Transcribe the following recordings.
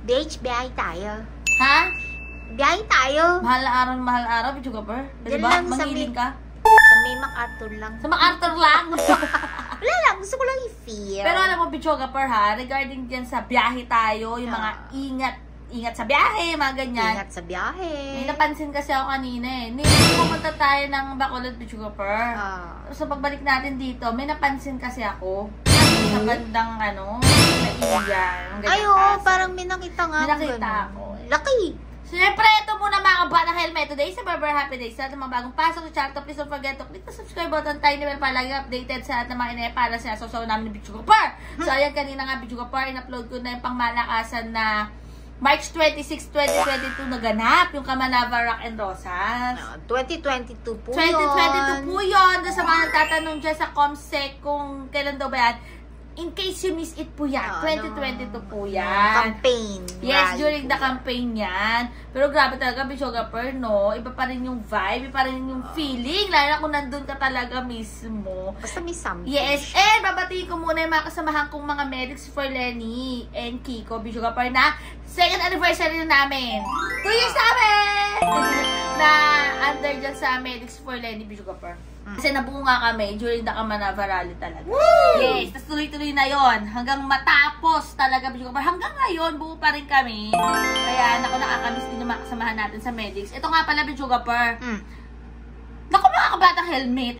Beach, biyahe tayo. Ha? Biyahe tayo. Mahal araw, Bichugapper. Diba? Manghiling ka? Sa may MacArthur lang. Sa MacArthur lang? Wala lang, gusto ko lang i-feel. Pero alam mo, Bichugapper ha, regarding dyan sa biyahe tayo, yung mga ingat sa biyahe, mga ganyan. Ingat sa biyahe. May napansin kasi ako kanina eh. Pumunta tayo ng Bacolod, Bichugapper. Sa pagbalik natin dito, may napansin kasi ako. Sa bandang naiyan. Ay, oo, parang may nakita nga. May nakita ako. Laki. Siyempre, ito muna mga kabata helmet. Today sa Berber Happy Days. Sa ating mga bagong pasok sa channel, please don't forget to click the subscribe button, tiny bell para lagi updated sa ating mga inaya para sa sasaw namin ni Bichugapper. So, ayan, kanina nga Bichugapper, in-upload ko na yung pangmalakasan na March 26, 2022 naganap yung Kamanava Rock and Rosas. 2022 po 2022 po yun. Sa mga nagtatanong dyan sa Comsec kung kailan daw ba yan. In case you miss it po yan. 2022 po yan. Campaign. Yes, during the campaign yan. Pero grabe talaga, Bichugapper, no? Iba pa rin yung vibe, iba pa rin yung feeling. Lalo na kung nandun ka talaga mismo. Basta may something. Yes, and babatiin ko muna yung mga kasamahan kong mga medics for Lenny and Kiko, Bichugapper, na second anniversary na namin. 2 years namin! Na under dyan sa medics for Lenny, Bichugapper. Kasi nabunga kami during the Kamanava Rally talaga. Woo! Yes, tapos tuloy-tuloy na yon hanggang matapos talaga, Bichugapper. Hanggang ngayon, buo pa rin kami. Kaya, nakakamiss din yung mga kasamahan natin sa medics. Ito nga pala, Bichugapper. Naku, mga kabatang helmet.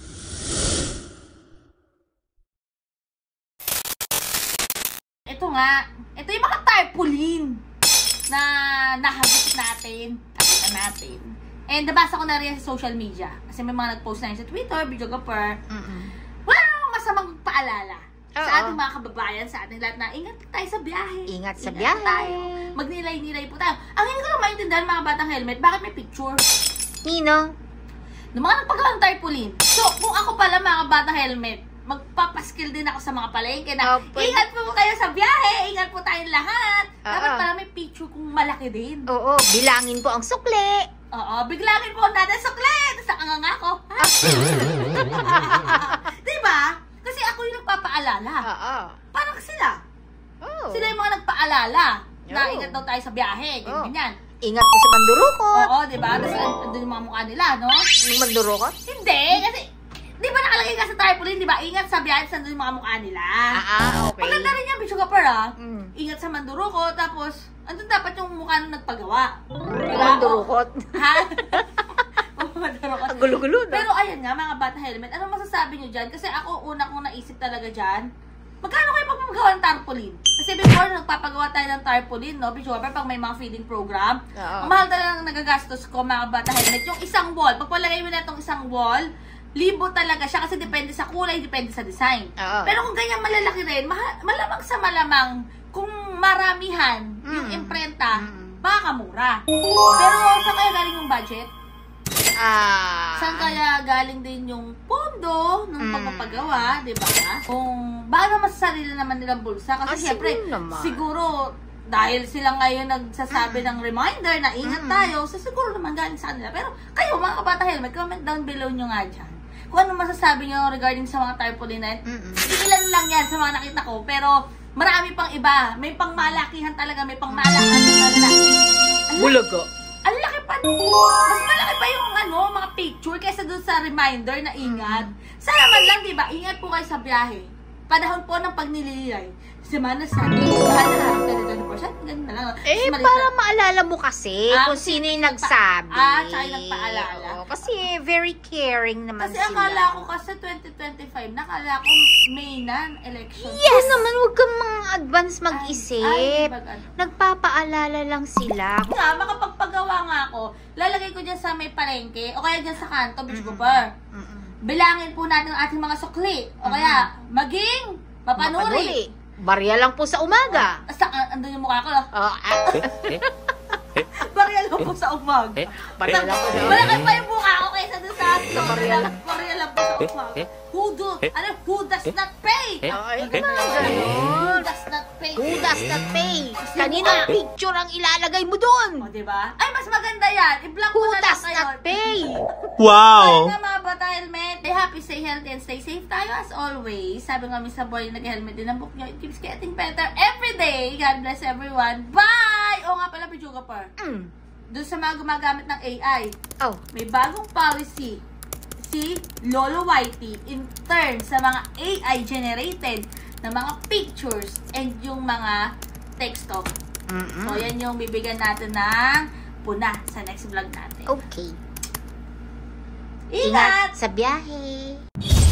Ito nga, ito yung mga tarpaulin na nahabit natin, nakita natin. And nabasa ko na rin sa social media. Kasi may mga nag-post na yun sa Twitter, Bichugapper. Wala namang masamang paalala sa ating mga kababayan, sa ating lahat na ingat tayo sa biyahe. Ingat sa biyahe. Magnilay-nilay po tayo. Ang hindi ko lang maintindihan mga batang helmet, bakit may picture? Nino? Ng mga nagpagawang tarpaulin. So, kung ako pala mga batang helmet, magpapaskill din ako sa mga palengke na ingat po kayo sa biyahe, ingat po tayong lahat. Dapat pala may picture kung malaki din. Oo, bilangin po ang sukli. Oo, biglangin po natin sukli. Sa anganga ko. Diba? Kasi ako yung nagpapaalala. Parang sila. Sila yung mga nagpaalala na ingat daw tayo sa biyahe. Ganyan. Ingat po sa mandurukot. Oo, diba? Tapos andun yung mga mukha nila, no? Yung mandurukot? Hindi, kasi di ba nakalagay ka sa tarpaulin, di ba? Ingat sa biyahe, saan yung mga mukha nila. Okay. Maganda rin yan, Bichugapper, Ingat sa mandurukot, tapos, andun dapat yung mukha nung nagpagawa. Diba? Mandurukot? Ha? Mandurukot. Ang gulo-gulo, no? Pero ayan nga, mga bata helmet, ano masasabi nyo dyan? Kasi ako, una kong naisip talaga dyan, magkano kayo pagpapagawa ng tarpaulin? Kasi before, nagpapagawa tayo ng tarpaulin, no? Bichugapper, pag may mga feeding program, ang mahal talaga ng nagagastos ko, mga bata helmet, yung isang wall. Pag palagay mo na itong isang wall, libo talaga siya kasi depende sa kulay, depende sa design. Pero kung ganyan malalaki rin, malamang sa malamang, kung maramihan yung imprenta, makakamura. Pero saan kaya galing yung budget? Saan kaya galing din yung pondo ng pagpapagawa, di ba? Kung baka naman sa sarili naman nilang bulsa. Kasi siyempre, siguro, dahil sila ngayon nagsasabi ng reminder na ingat tayo, so siguro naman galing sa kanila. Pero kayo, mga kabata helmet, comment down below nyo nga dyan. Kung ano masasabi nyo regarding sa mga tarpaulin na ilan lang yan sa mga nakita ko. Pero marami pang iba. May pangmalakihan talaga. May pangmalakihan talaga. Bulaga. Ang laki pa. Mas malaki pa yung mga picture kaysa doon sa reminder na ingat. Sana man lang, diba? Ingat po kayo sa biyahe. Panahon po ng pagnililay. Semana sa mahal na lang. 20%. Ganun na lang. Para maalala mo kasi kung sino yung nagsabi. Tsaka yung nagpaalala. Kasi very caring naman kasi sila. Kasi akala ko kasi 2025, nakala ko May na election. Yes naman, huwag kang mga advance mag-isip. Nagpapaalala lang sila. Makapagpagawa nga ako, lalagay ko dyan sa may palengke, o kaya dyan sa kanto, Bichugapper. Bilangin po natin ang ating mga sukli. O kaya, maging mapanuri. Barya lang po sa umaga. Andun yung mukha ko. Barya lang po sa umaga. Barya lang po sa umaga. Malaki pa yung mukha ko kaysa dun sa barya lang po sa umaga. Who does not pay? Who does not pay? Who does not pay? Kanina picture ang ilalagay mo dun. O, diba? Ay, mas maganda yan. I-block mo na lang kayo. Who does not pay? Wow! Ayun nga mga bata helmet. Stay happy, stay healthy, and stay safe tayo as always. Sabi nga sa boy, nag-helmet din ang book nyo. It keeps getting better every day. God bless everyone. Bye! nga pala, Pichugapar. Doon sa mga gumagamit ng AI. Oh. May bagong policy si Lolo Whitey in terms sa mga AI generated na mga pictures and yung mga texto. So, yan yung bibigyan natin ng puna sa next vlog natin. Okay. Ingat! Sa biyahe.